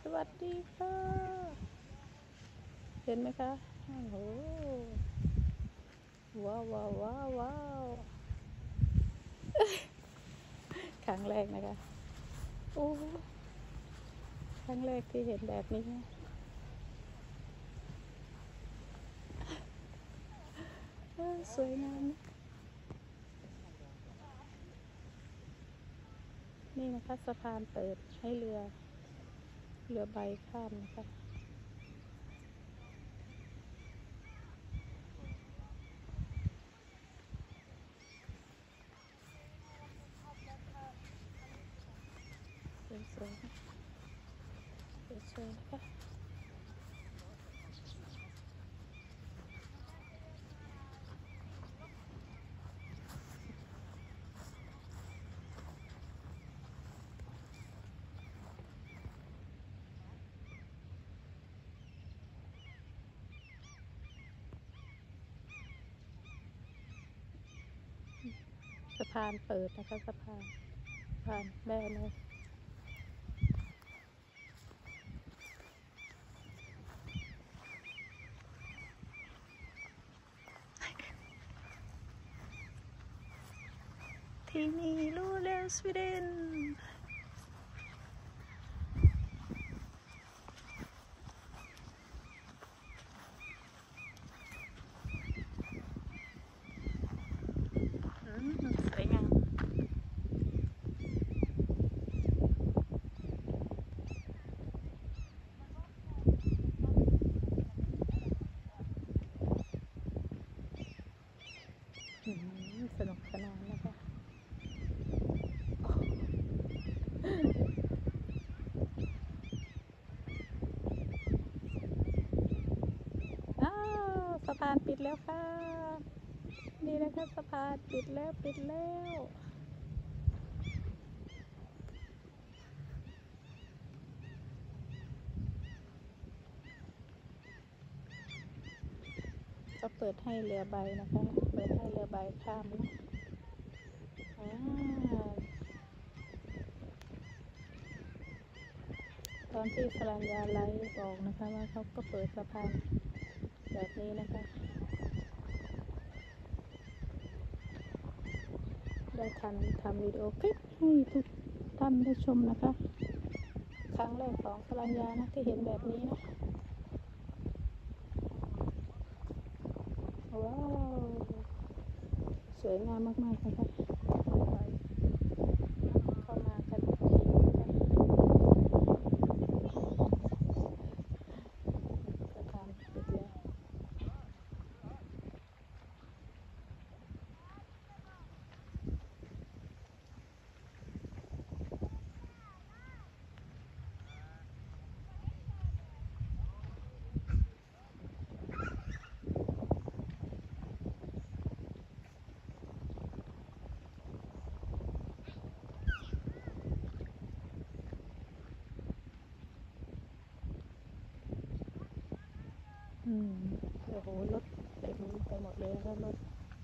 วัสดีค่ะเห็นไหมคะโอ้โหว้าวว้าวว้าวว้าวครั้งแรกนะคะโอ้ครั้งแรกที่เห็นแบบนี้นะสวยงามนะนี่นะคะสะพานเปิดให้เรือใบข้ามนะคะสวยๆนะคะสะพานเปิดนะคะสะพานแม่เลยที่นี่ลูเลสวีเดนสวยงามสนุกสนานนะคะสะพานปิดแล้วค่ะนี่นะคะสะพานปิดแล้วก็เปิดให้เรือใบนะคะเปิดให้เรือใบข้ามนะตอนที่สรัญญาไลฟ์บอกนะคะว่าเขาก็เปิดสะพานแบบนี้นะคะได้ทำวิดีโอคลิปให้ทุกท่านได้ชมนะคะครั้งแรกของสรัญญานะที่เห็นแบบนี้นะว้าวสวยงามมากๆนะคะเข้ามากันสะพานปิดแล้วโอ้โหรถเต็มไปหมดเลยนะคะรถ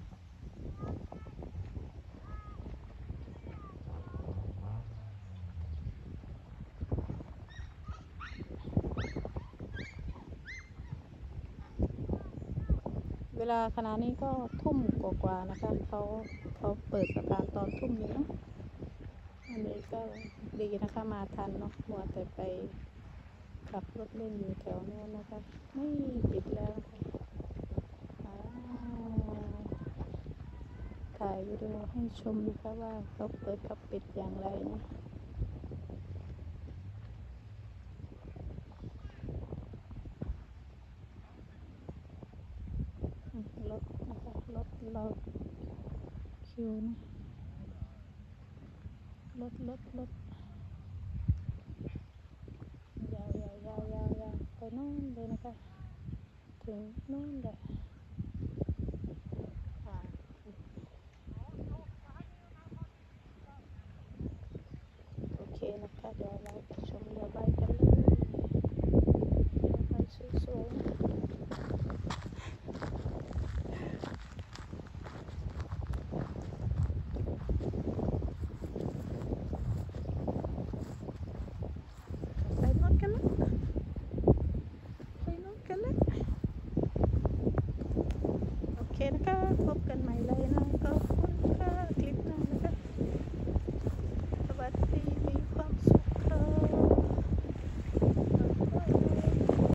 เวลาขณะนี้ก็ทุ่มกว่าๆนะคะเขาเปิดสะพานตอนทุ่มนี้เนาะอันนี้ก็ดีนะคะมาทันเนาะมัวแต่ไปขับรถเล่นอยู่แถวโน้นนะคะไม่ปิดแล้วนะคะถ่ายวิดีโอให้ชมนะคะว่าเขาเปิดเขาปิดอย่างไรนะรถนะคะรถเราคิวนะรถยาวไปโน่นเลยนะคะถึงโน่นเลยโอเคนะคะเดี๋ยวเราไปชมเรือใบกันเลยเรือใบสวยๆนะไปรถกันนะพบกันใหม่เลยนะก็